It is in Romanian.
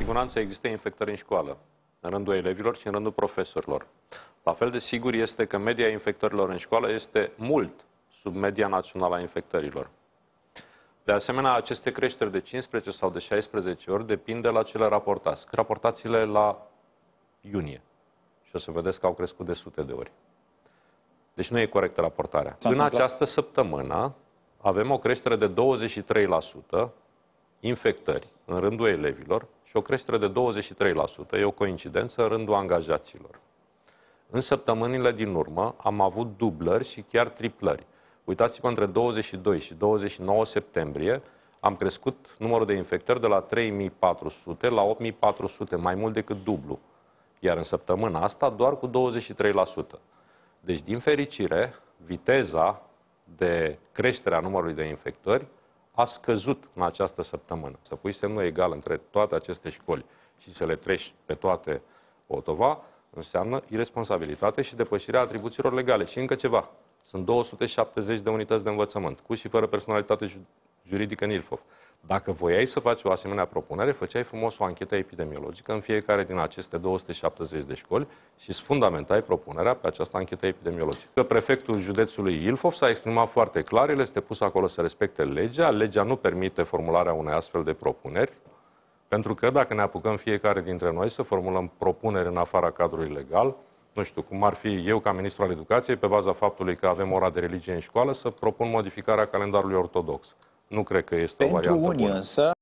siguranță există infectări în școală, în rândul elevilor și în rândul profesorilor. La fel de sigur este că media infectărilor în școală este mult sub media națională a infectărilor. De asemenea, aceste creșteri de 15 sau de 16 ori depind de la cele raportați. Raportați-le la iunie și o să vedeți că au crescut de sute de ori. Deci nu e corectă raportarea. În această săptămână avem o creștere de 23% infectări în rândul elevilor și o creștere de 23%, e o coincidență, în rândul angajaților. În săptămânile din urmă am avut dublări și chiar triplări. Uitați-vă, între 22 și 29 septembrie am crescut numărul de infectări de la 3400 la 8400, mai mult decât dublu. Iar în săptămâna asta doar cu 23%. Deci, din fericire, viteza de creștere a numărului de infectări a scăzut în această săptămână. Să pui semnul egal între toate aceste școli și să le treci pe toate otova, înseamnă iresponsabilitate și depășirea atribuțiilor legale. Și încă ceva. Sunt 270 de unități de învățământ, cu și fără personalitate juridică în Ilfov. Dacă voiai să faci o asemenea propunere, făceai frumos o anchetă epidemiologică în fiecare din aceste 270 de școli și îți fundamentai propunerea pe această anchetă epidemiologică. Că prefectul județului Ilfov s-a exprimat foarte clar, el este pus acolo să respecte legea, legea nu permite formularea unei astfel de propuneri, pentru că dacă ne apucăm fiecare dintre noi să formulăm propuneri în afara cadrului legal, nu știu, cum ar fi eu ca ministru al educației, pe baza faptului că avem ora de religie în școală, să propun modificarea calendarului ortodox. Nu cred că este o variantă bună. Pentru unii însă